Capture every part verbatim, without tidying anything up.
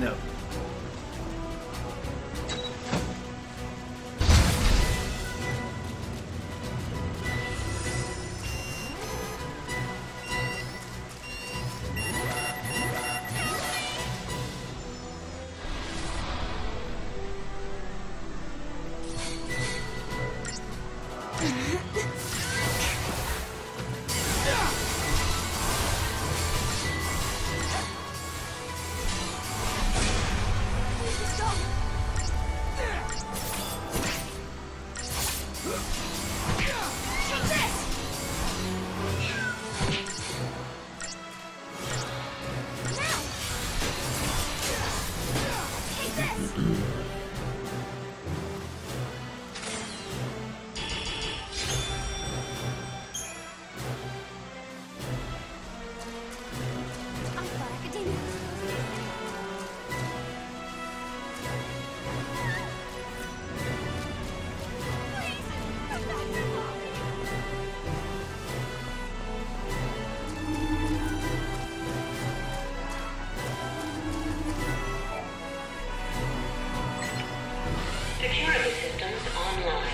No. Security systems online.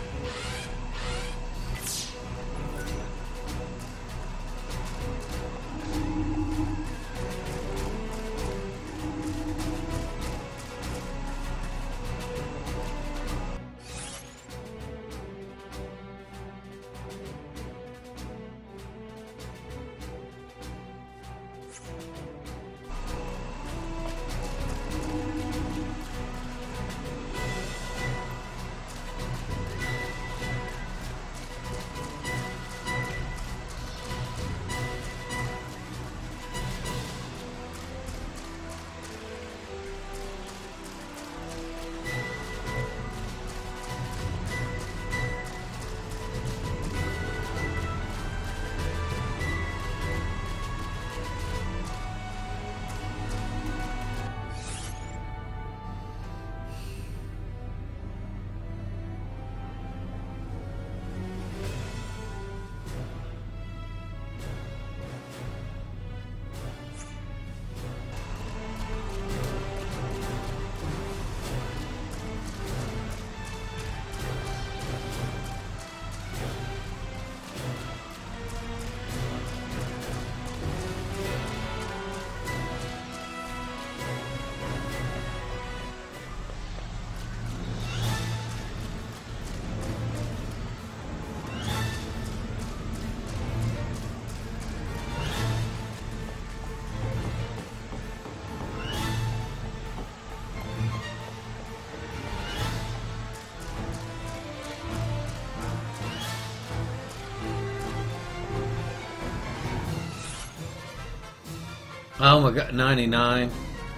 Oh my god, ninety-nine.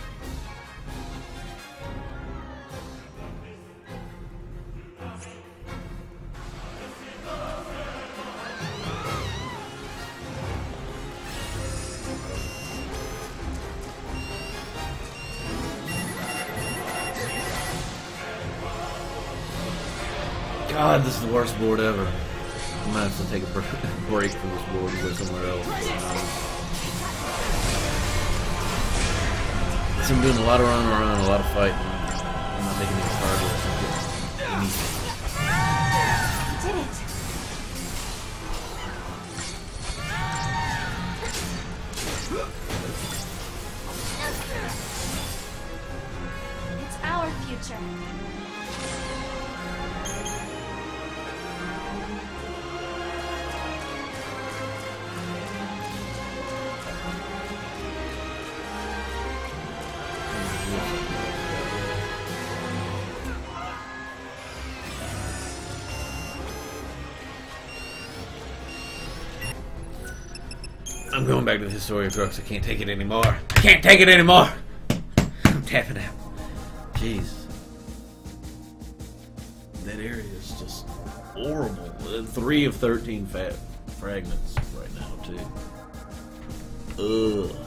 God, this is the worst board ever. I might have to take a break from this board and go somewhere else. I'm doing a lot of running around, a lot of fighting. I'm not making any progress. I'm getting Did it? It's our future. I'm going back to the Historia Crux. I can't take it anymore. I can't take it anymore. I'm tapping out. Jeez. That area is just horrible. Uh, Three of thirteen fat fragments right now, too. Ugh.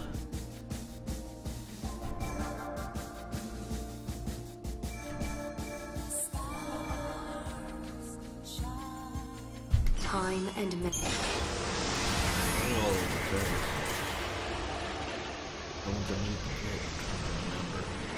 Time and minute. Oh, okay. Don't need to remember.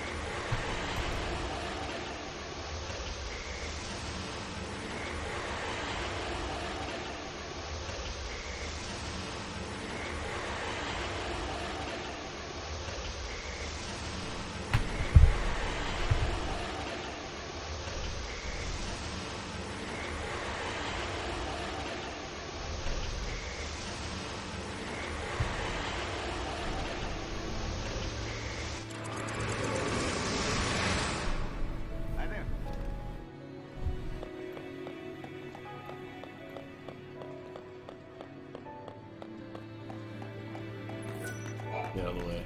Get out of the way.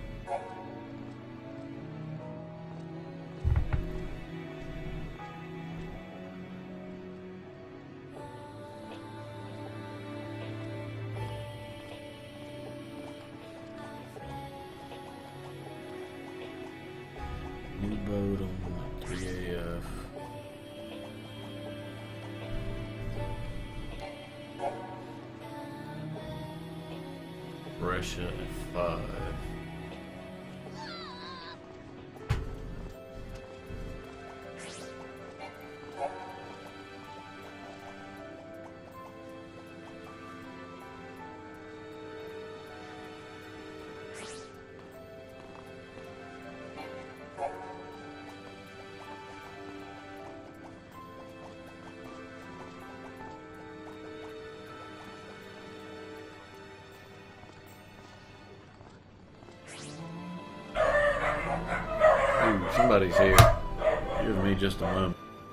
New boat on three A F. Russia at five. Ooh, somebody's here. Give me just a moment.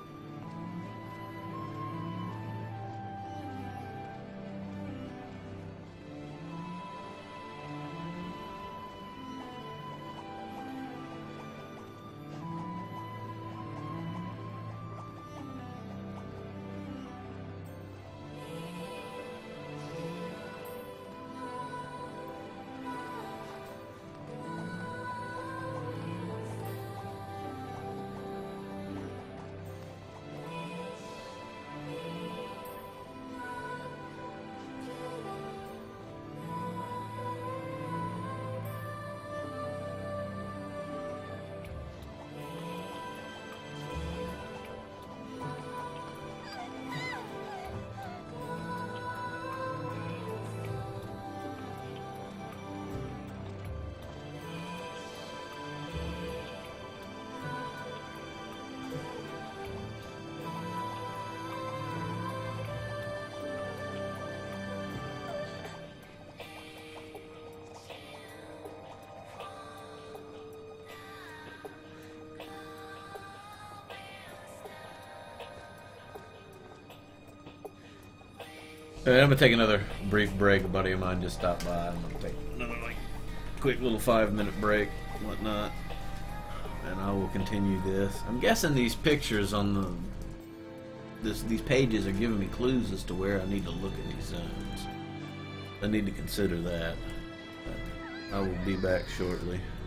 Alright, I'm gonna take another brief break. A buddy of mine just stopped by. I'm gonna take another like quick little five minute break, whatnot, and I will continue this. I'm guessing these pictures on the this these pages are giving me clues as to where I need to look at these zones. I need to consider that. But I will be back shortly.